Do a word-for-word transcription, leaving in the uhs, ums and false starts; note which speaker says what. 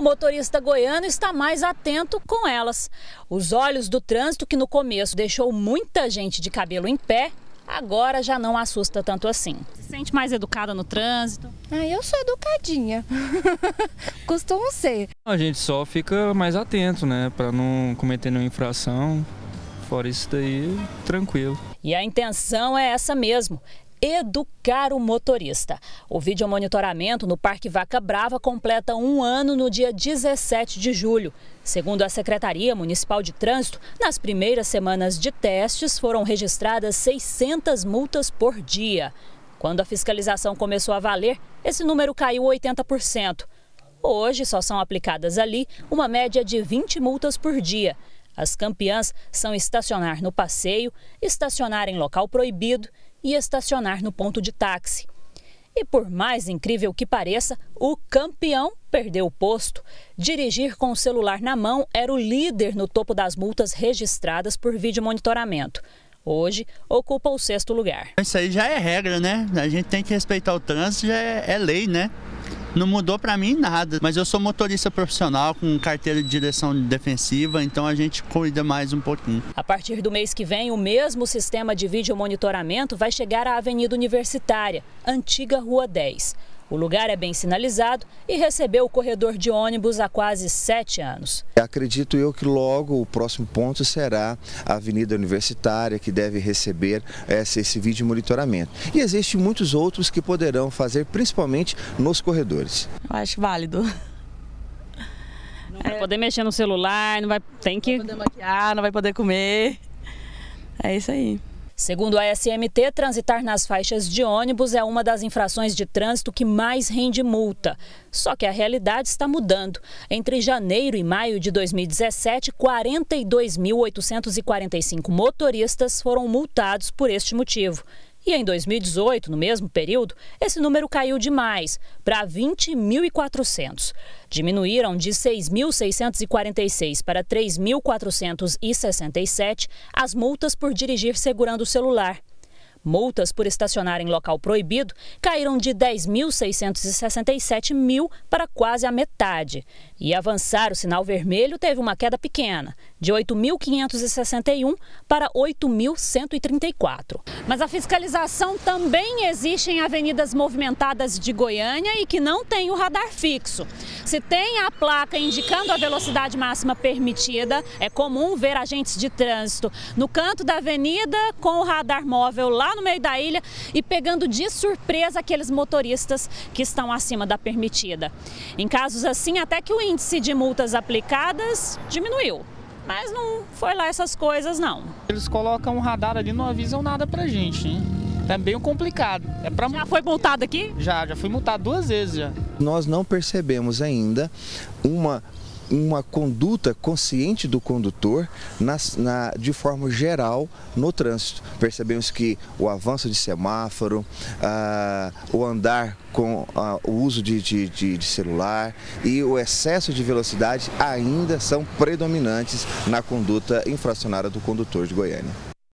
Speaker 1: motorista goiano está mais atento com elas. Os olhos do trânsito, que no começo deixou muita gente de cabelo em pé, agora já não assusta tanto assim. Se sente mais educada no trânsito?
Speaker 2: Ah, eu sou educadinha. Costumo ser.
Speaker 3: A gente só fica mais atento, né, para não cometer nenhuma infração. Fora isso daí, tranquilo.
Speaker 1: E a intenção é essa mesmo: educar o motorista. O videomonitoramento no Parque Vaca Brava completa um ano no dia dezessete de julho. Segundo a Secretaria Municipal de Trânsito, nas primeiras semanas de testes foram registradas seiscentas multas por dia. Quando a fiscalização começou a valer, esse número caiu oitenta por cento. Hoje só são aplicadas ali uma média de vinte multas por dia. As campeãs são estacionar no passeio, estacionar em local proibido e estacionar no ponto de táxi. E por mais incrível que pareça, o campeão perdeu o posto. Dirigir com o celular na mão era o líder no topo das multas registradas por videomonitoramento. Hoje, ocupa o sexto lugar.
Speaker 4: Isso aí já é regra, né? A gente tem que respeitar o trânsito, já é, é lei, né? Não mudou para mim nada, mas eu sou motorista profissional com carteira de direção defensiva, então a gente cuida mais um pouquinho.
Speaker 1: A partir do mês que vem, o mesmo sistema de videomonitoramento vai chegar à Avenida Universitária, antiga Rua dez. O lugar é bem sinalizado e recebeu o corredor de ônibus há quase sete anos.
Speaker 5: Acredito eu que logo o próximo ponto será a Avenida Universitária, que deve receber esse, esse vídeo monitoramento. E existem muitos outros que poderão fazer, principalmente nos corredores.
Speaker 6: Eu acho válido.
Speaker 1: Não vai é. poder mexer no celular, não vai, tem que...
Speaker 6: Não vai poder maquiar, não vai poder comer. É isso aí.
Speaker 1: Segundo a S M T, transitar nas faixas de ônibus é uma das infrações de trânsito que mais rende multa. Só que a realidade está mudando. Entre janeiro e maio de dois mil e dezessete, quarenta e dois mil oitocentos e quarenta e cinco motoristas foram multados por este motivo. E em dois mil e dezoito, no mesmo período, esse número caiu demais, para vinte mil e quatrocentos. Diminuíram de seis mil seiscentos e quarenta e seis para três mil quatrocentos e sessenta e sete as multas por dirigir segurando o celular. Multas por estacionar em local proibido caíram de dez mil seiscentos e sessenta e sete mil para quase a metade. E avançar o sinal vermelho teve uma queda pequena, de oito mil quinhentos e sessenta e um para oito mil cento e trinta e quatro. Mas a fiscalização também existe em avenidas movimentadas de Goiânia e que não tem o radar fixo. Se tem a placa indicando a velocidade máxima permitida, é comum ver agentes de trânsito no canto da avenida com o radar móvel lá no meio da ilha e pegando de surpresa aqueles motoristas que estão acima da permitida. Em casos assim, até que o índice de multas aplicadas diminuiu. Mas não foi lá essas coisas, não.
Speaker 7: Eles colocam um radar ali, não avisam nada pra gente, hein? É bem complicado. É pra...
Speaker 1: Já foi multado aqui?
Speaker 7: Já, já fui multado duas vezes já.
Speaker 5: Nós não percebemos ainda uma... uma conduta consciente do condutor na, na, de forma geral no trânsito. Percebemos que o avanço de semáforo, ah, o andar com ah, o uso de, de, de, de celular e o excesso de velocidade ainda são predominantes na conduta infracionária do condutor de Goiânia.